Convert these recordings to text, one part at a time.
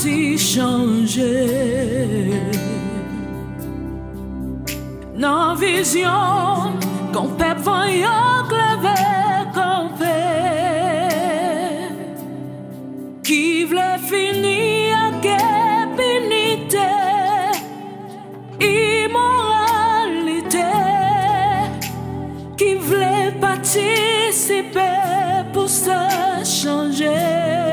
parti changer. Dans vision, qu'on peut voyant lever camper, qui voulait finir à pénité, immoralité, qui voulait participer pour se changer.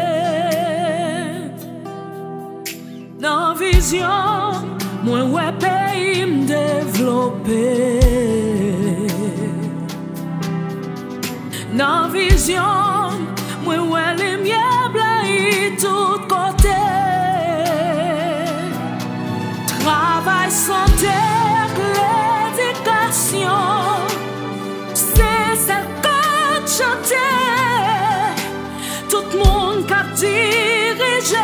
Dans vision, moi ouais pays me développer. Dans vision, moi ouais les miens blagues tout côté. Travail, santé, l'éducation, c'est ça que chanter. Tout le monde qui dirige.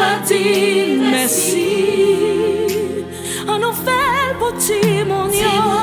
Merci, on en fait le petit mon